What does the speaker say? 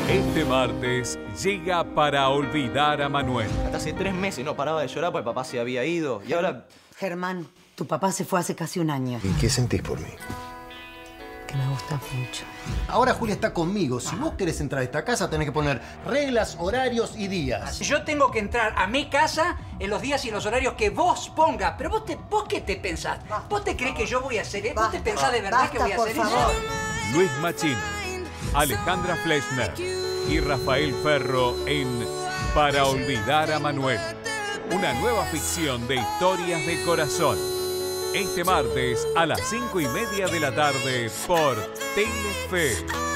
Este martes llega Para olvidar a Manuel. Hasta hace 3 meses no paraba de llorar porque papá se había ido. Y ahora... Germán, tu papá se fue hace casi un año. ¿Y qué sentís por mí? Que me gusta mucho. Ahora Julia está conmigo. Si vos querés entrar a esta casa, tenés que poner reglas, horarios y días. Yo tengo que entrar a mi casa en los días y los horarios que vos pongas. Pero vos qué te pensás? ¿Vos te crees que yo voy a hacer eso? ¿Vos te pensás de verdad que voy a hacer eso? Luis Machín, Alejandra Fleshner y Rafael Ferro en Para olvidar a Manuel. Una nueva ficción de historias de corazón. Este martes a las 5:30 de la tarde por Telefe.